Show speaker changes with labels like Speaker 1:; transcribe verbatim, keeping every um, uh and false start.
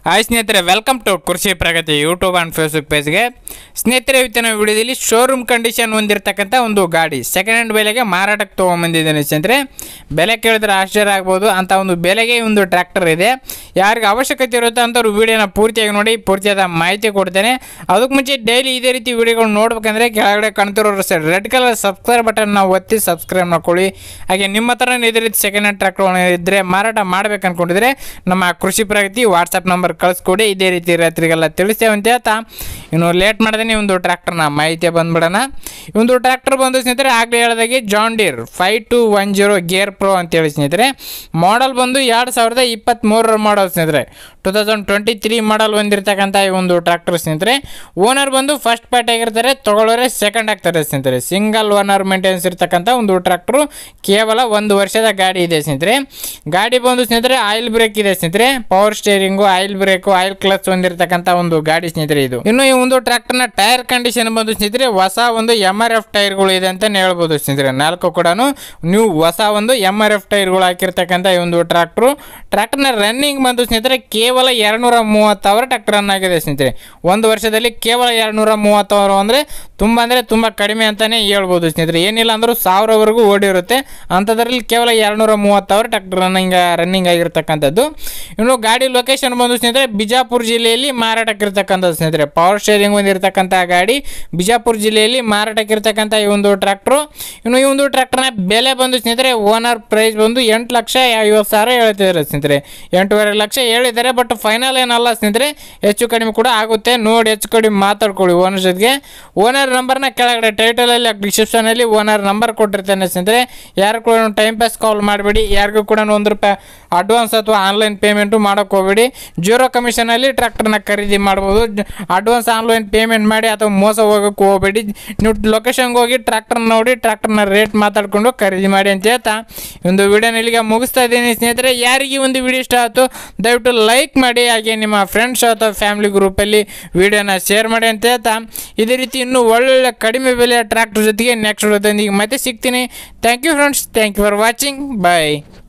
Speaker 1: Hi ಸ್ನೇಹಿತರೆ, welcome to Krishi Pragati YouTube and Facebook ಪೇಜ್ಗೆ. ಸ್ನೇಹಿತರೆ, ಇವತ್ತಿನ ವಿಡಿಯೋದಲ್ಲಿ ಶೋರೂಮ್ ಕಂಡೀಷನ್ ಹೊಂದಿರತಕ್ಕಂಥ ಒಂದು ಗಾಡಿ ಸೆಕೆಂಡ್ ಹ್ಯಾಂಡ್ ಬೆಲೆಗೆ ಮಾರಾಟಕ್ಕೆ ತೊಗೊಂಬಂದಿದ್ದೇನೆ ಸ್ನೇಹಿತರೆ. ಬೆಲೆ ಕೇಳಿದ್ರೆ ಆಶ್ಚರ್ಯ ಆಗ್ಬೋದು ಅಂತ ಒಂದು ಬೆಲೆಗೆ ಒಂದು ಟ್ರ್ಯಾಕ್ಟರ್ ಇದೆ. ಯಾರಿಗೆ ಅವಶ್ಯಕತೆ ಇರುತ್ತೋ ಅಂಥವ್ರು ವಿಡಿಯೋನ ಪೂರ್ತಿಯಾಗಿ ನೋಡಿ, ಪೂರ್ತಿಯಾದ ಮಾಹಿತಿ ಕೊಡ್ತೇನೆ. ಅದಕ್ಕೆ ಮುಂಚೆ ಡೈಲಿ ಇದೇ ರೀತಿ ವಿಡಿಯೋಗಳು ನೋಡ್ಬೇಕಂದ್ರೆ ಕೆಳಗಡೆ ಕಾಣ್ತಿರೋರು sir red colour subscribe button ನಾವು ಒತ್ತಿ ಸಬ್ಸ್ಕ್ರೈಬ್ ಮಾಡ್ಕೊಳ್ಳಿ. ಹಾಗೆ ನಿಮ್ಮ ಹತ್ರ ಇದೇ ರೀತಿ ಸೆಕೆಂಡ್ ಹ್ಯಾಂಡ್ ಟ್ರ್ಯಾಕ್ಟರ್ ಇದ್ದರೆ ಮಾರಾಟ ಮಾಡ್ಬೇಕು ಅನ್ಕೊಂಡಿದ್ರೆ ನಮ್ಮ ಕೃಷಿ ಪ್ರಗತಿ ವಾಟ್ಸಪ್ ನಂಬರ್ ಕಳಿಸ್ಕೊಡಿ. ಇದೇ ರೀತಿ ರೈತರಿಗೆಲ್ಲ ತಿಳಿಸ್ತೇವೆ ಅಂತ ಹೇಳ್ತಾ ಇನ್ನು ಲೇಟ್ ಮಾಡ್ದೇನೆ ಒಂದು ಟ್ರ್ಯಾಕ್ಟರ್ನ ಮಾಹಿತಿ ಬಂದ್ಬಿಡೋಣ. ಈ ಒಂದು ಟ್ರ್ಯಾಕ್ಟರ್ ಬಂದು ಸ್ನೇಹಿತರೆ ಆಗಲೇ ಹೇಳಿದಾಗೆ John Deere five two one zero gear pro ಅಂತೇಳಿ ಸ್ನೇಹಿತರೆ. ಮಾಡಲ್ ಬಂದು ಎರಡು ಸಾವಿರದ ಇಪ್ಪತ್ತ್ಮೂರರ ಮಾಡಲ್ ಸ್ನೇಹಿತರೆ. Two thousand twenty three model ಹೊಂದಿರತಕ್ಕಂಥ ಈ ಒಂದು ಟ್ರ್ಯಾಕ್ಟರ್ ಸ್ನೇಹಿತರೆ. ಓನರ್ ಬಂದು ಫಸ್ಟ್ ಪಾರ್ಟ್ ಆಗಿರ್ತಾರೆ, ತೊಗೊಳ್ಳೋರೆ ಸೆಕೆಂಡ್ ಆಗ್ತಾರೆ ಸ್ನೇಹಿತರೆ. ಸಿಂಗಲ್ ಓನರ್ ಮೇಂಟೆನೆನ್ಸ್ ಇರ್ತಕ್ಕಂಥ ಒಂದು ಟ್ರ್ಯಾಕ್ಟರು. ಕೇವಲ ಒಂದು ವರ್ಷದ ಗಾಡಿ ಇದೆ ಸ್ನೇಹಿತರೆ. ಗಾಡಿ ಬಂದು ಸ್ನೇಹಿತರೆ ಆಯಿಲ್ ಬ್ರೇಕ್ ಇದೆ ಸ್ನೇಹಿತರೆ. Power steering, oil brake, oil clutch ಹೊಂದಿರತಕ್ಕಂಥ ಒಂದು ಗಾಡಿ ಸ್ನೇಹಿತರೆ ಇದು. ಇನ್ನು ಈ ಒಂದು ಟ್ರ್ಯಾಕ್ಟರ್ನ ಟೈರ್ ಕಂಡೀಷನ್ ಬಂದು ಸ್ನೇಹಿತರೆ ಹೊಸ ಒಂದು ಎಮ್ ಆರ್ ಎಫ್ ಟೈರ್ಗಳು ಇದೆ ಅಂತಾನೆ ಹೇಳ್ಬೋದು ಸ್ನೇಹಿತರೆ. ನಾಲ್ಕು ಕೂಡ ನೀವು ಹೊಸ ಒಂದು ಎಮ್ ಆರ್ ಎಫ್ ಟೈರ್ಗಳು ಹಾಕಿರ್ತಕ್ಕಂಥ ಈ ಒಂದು ಟ್ರ್ಯಾಕ್ಟರು. ಟ್ರ್ಯಾಕ್ಟರ್ನ ರನ್ನಿಂಗ್ ಬಂದು ಸ್ನೇಹಿತರೆ ಕೇವಲ ಎರಡ್ನೂರ ಮೂವತ್ತು ಅವರ್ ಟ್ರ್ಯಾಕ್ಟರ್ ರನ್ ಆಗಿದೆ ಸ್ನೇಹಿತರೆ. ಒಂದು ವರ್ಷದಲ್ಲಿ ಕೇವಲ ಎರಡ್ನೂರ ಮೂವತ್ತು ಅವರ್ ಅಂದರೆ ತುಂಬ ಅಂದರೆ ತುಂಬ ಕಡಿಮೆ ಅಂತಾನೆ ಹೇಳ್ಬೋದು ಸ್ನೇಹಿತರೆ. ಏನಿಲ್ಲ ಅಂದರೂ ಸಾವಿರವರೆಗೂ ಓಡಿರುತ್ತೆ. ಅಂಥದ್ರಲ್ಲಿ ಕೇವಲ ಎರಡ್ನೂರ ಮೂವತ್ತು ಅವರ್ ಟ್ರ್ಯಾಕ್ಟರ್ ರನ್ನಿಂಗ್ ರನ್ನಿಂಗ್ ಆಗಿರ್ತಕ್ಕಂಥದ್ದು. ಇನ್ನು ಗಾಡಿ ಲೊಕೇಶನ್ ಬಂದು ಸ್ನೇಹಿತರೆ ಬಿಜಾಪುರ ಜಿಲ್ಲೆಯಲ್ಲಿ ಮಾರಾಟಕ್ಕಿರ್ತಕ್ಕಂಥದ್ದು ಸ್ನೇಹಿತರೆ. ಪವರ್ ಸ್ಟೇರಿಂಗ್ ಹೊಂದಿರತಕ್ಕಂಥ ಗಾಡಿ ಬಿಜಾಪುರ ಜಿಲ್ಲೆಯಲ್ಲಿ ಮಾರಾಟಕ್ಕಿರ್ತಕ್ಕಂಥ ಈ ಒಂದು ಟ್ರ್ಯಾಕ್ಟರು. ಇನ್ನು ಈ ಒಂದು ಟ್ರ್ಯಾಕ್ಟರ್ನ ಬೆಲೆ ಬಂದು ಸ್ನೇಹಿತರೆ ಓನರ್ ಪ್ರೈಸ್ ಬಂದು ಎಂಟು ಲಕ್ಷ ಐವತ್ತು ಸಾವಿರ ಹೇಳ್ತಿದ್ದಾರೆ ಸ್ನೇಹಿತರೆ. ಎಂಟೂವರೆ ಲಕ್ಷ ಹೇಳಿದ್ದಾರೆ, ಬಟ್ ಫೈನಲ್ ಏನಲ್ಲ ಸ್ನೇಹಿತರೆ. ಹೆಚ್ಚು ಕಡಿಮೆ ಕೂಡ ಆಗುತ್ತೆ. ನೋಡಿ ಹೆಚ್ಚು ಕಡಿಮೆ ಮಾತಾಡ್ಕೊಳ್ಳಿ ಓನರ್ ಜೊತೆಗೆ. ಓನರ್ ನಂಬರ್ನ ಕೆಳಗಡೆ ಟೈಟಲಲ್ಲಿ ಡಿಸ್ಕ್ರಿಪ್ಷನಲ್ಲಿ ಓನರ್ ನಂಬರ್ ಕೊಟ್ಟಿರ್ತೇನೆ ಸ್ನೇಹಿತರೆ. ಯಾರು ಕೂಡ ಟೈಮ್ ಪಾಸ್ ಕಾಲ್ ಮಾಡಬೇಡಿ. ಯಾರಿಗೂ ಕೂಡ ಒಂದು ರೂಪಾಯಿ ಅಡ್ವಾನ್ಸ್ ಅಥವಾ ಆನ್ಲೈನ್ ಪೇಮೆಂಟು ಮಾಡೋಕ್ಕೆ ಹೋಗಬೇಡಿ. ಜೀರೋ ಕಮಿಷನಲ್ಲಿ ಟ್ರ್ಯಾಕ್ಟರ್ನ ಖರೀದಿ ಮಾಡ್ಬೋದು. ಅಡ್ವಾನ್ಸ್ ಆನ್ಲೈನ್ ಪೇಮೆಂಟ್ ಮಾಡಿ ಅಥವಾ ಮೋಸ ಹೋಗೋಕ್ಕೆ ಹೋಗಬೇಡಿ. ನೀವು ಲೊಕೇಶನ್ಗೆ ಹೋಗಿ ಟ್ರ್ಯಾಕ್ಟರ್ನ ನೋಡಿ ಟ್ರ್ಯಾಕ್ಟರ್ನ ರೇಟ್ ಮಾತಾಡಿಕೊಂಡು ಖರೀದಿ ಮಾಡಿ ಅಂತ ಹೇಳ್ತಾ ಒಂದು ವಿಡಿಯೋನ ಇಲ್ಲಿಗೆ ಮುಗಿಸ್ತಾ ಇದ್ದೀನಿ ಸ್ನೇಹಿತರೆ. ಯಾರಿಗೆ ಒಂದು ವಿಡಿಯೋ ಇಷ್ಟ ಆಯಿತು ದಯವಿಟ್ಟು ಲೈಕ್ ಮಾಡಿ. ಹಾಗೆ ನಿಮ್ಮ ಫ್ರೆಂಡ್ಸ್ ಅಥವಾ ಫ್ಯಾಮಿಲಿ ಗ್ರೂಪಲ್ಲಿ ವಿಡಿಯೋನ ಶೇರ್ ಮಾಡಿ ಅಂತ ಹೇಳ್ತಾ ಇದೇ ರೀತಿ ಇನ್ನೂ ಒಳ್ಳೊಳ್ಳೆ ಕಡಿಮೆ ಬೆಲೆಯ ಟ್ರ್ಯಾಕ್ಟರ್ ಜೊತೆಗೆ ನೆಕ್ಸ್ಟ್ ವಿಡಿಯೋದೊಂದಿಗೆ ಮತ್ತೆ ಸಿಗ್ತೀನಿ. Thank you friends, thank you for watching, bye.